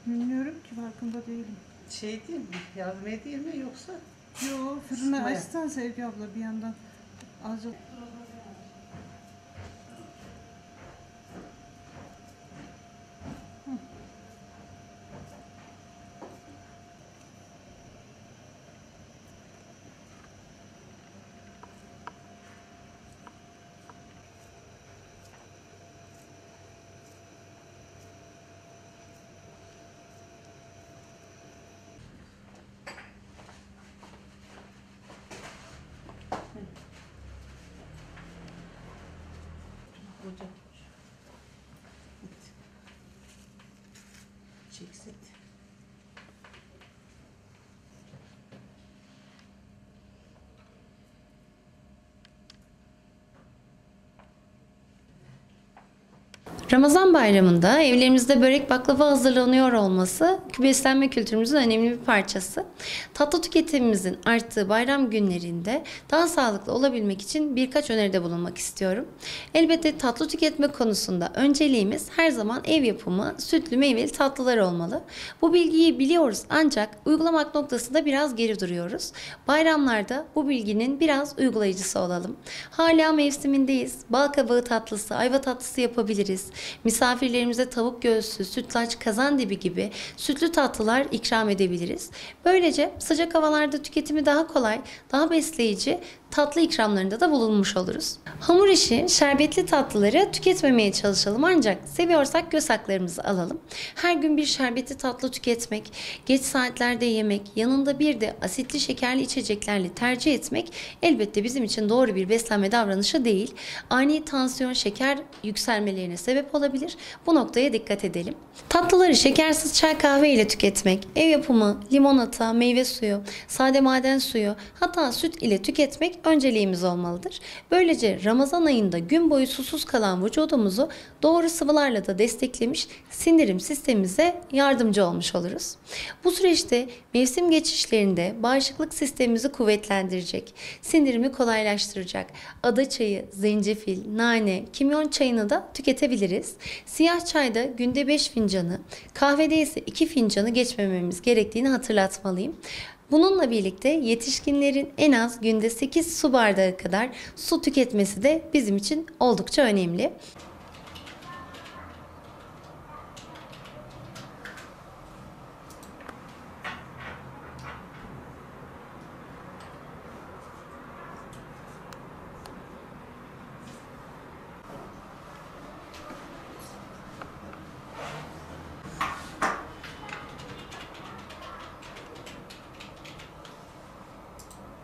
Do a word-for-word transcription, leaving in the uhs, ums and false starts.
Bilmiyorum ki, farkında değilim. Şey değil mi? Yardım edeyim mi yoksa? Yo, fırını Isıtmaya. açsan Sevgi abla bir yandan. Azıcık. Ocak. Çekset. Ramazan bayramında evlerimizde börek baklava hazırlanıyor olması beslenme kültürümüzün önemli bir parçası. Tatlı tüketimimizin arttığı bayram günlerinde daha sağlıklı olabilmek için birkaç öneride bulunmak istiyorum. Elbette tatlı tüketme konusunda önceliğimiz her zaman ev yapımı sütlü meyveli tatlılar olmalı. Bu bilgiyi biliyoruz ancak uygulamak noktasında biraz geri duruyoruz. Bayramlarda bu bilginin biraz uygulayıcısı olalım. Hala mevsimindeyiz. Bal kabağı tatlısı, ayva tatlısı yapabiliriz. Misafirlerimize tavuk göğsü, sütlaç, kazandibi gibi sütlü tatlılar ikram edebiliriz. Böylece sıcak havalarda tüketimi daha kolay, daha besleyici tatlı ikramlarında da bulunmuş oluruz. Hamur işi, şerbetli tatlıları tüketmemeye çalışalım ancak seviyorsak göz haklarımızı alalım. Her gün bir şerbetli tatlı tüketmek, geç saatlerde yemek, yanında bir de asitli şekerli içeceklerle tercih etmek elbette bizim için doğru bir beslenme davranışı değil. Ani tansiyon, şeker yükselmelerine sebep olabilir. Bu noktaya dikkat edelim. Tatlıları şekersiz çay kahve ile tüketmek, ev yapımı limonata, meyve suyu, sade maden suyu, hatta süt ile tüketmek önceliğimiz olmalıdır. Böylece Ramazan ayında gün boyu susuz kalan vücudumuzu doğru sıvılarla da desteklemiş, sindirim sistemimize yardımcı olmuş oluruz. Bu süreçte mevsim geçişlerinde bağışıklık sistemimizi kuvvetlendirecek, sindirimi kolaylaştıracak ada çayı, zencefil, nane, kimyon çayını da tüketebiliriz. Siyah çayda günde beş fincanı, kahvede ise iki fincanı geçmememiz gerektiğini hatırlatmalıyım. Bununla birlikte yetişkinlerin en az günde sekiz su bardağı kadar su tüketmesi de bizim için oldukça önemli.